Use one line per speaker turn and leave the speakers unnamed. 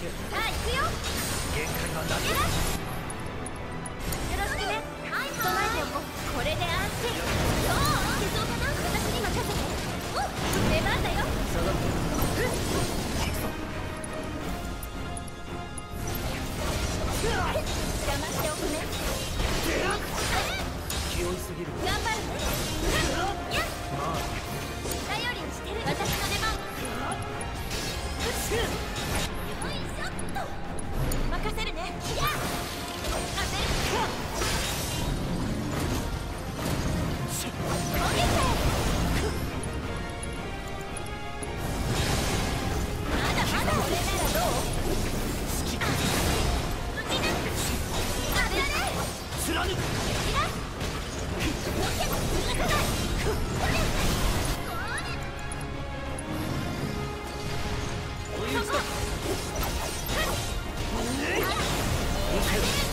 け。
さあ行くよ。
限界はなく。
よろしくね。備えておこう。これで安心。どういけそうかな。私に任せて。おっ、出番だよ。
下がって。
邪魔しておくね。
気負いすぎる。
頑張るね。やっ、
まあ
頼りにしてる。私の出番。よいしょっと。任せるね。やっ、当てる。おげて。まだまだ俺ならどう？好きか。うちだ。当てられ。
貫く。
そこ。